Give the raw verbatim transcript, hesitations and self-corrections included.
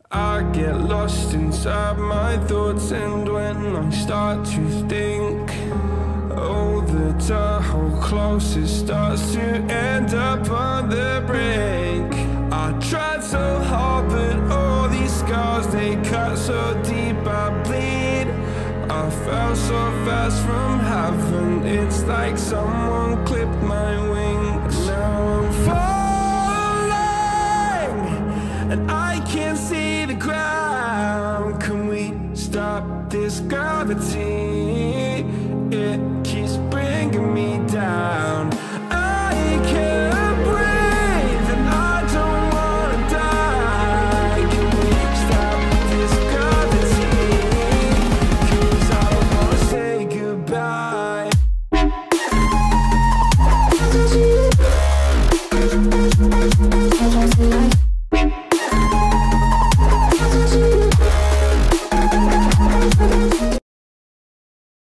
I get lost inside my thoughts, and when I start to think, oh, the time how close it starts to end up on the brink. I tried so hard, but all these scars, they cut so deep I bleed. I fell so fast from heaven, it's like someone clipped my wings. Now I'm falling, and I can't see the ground. Can we stop this gravity?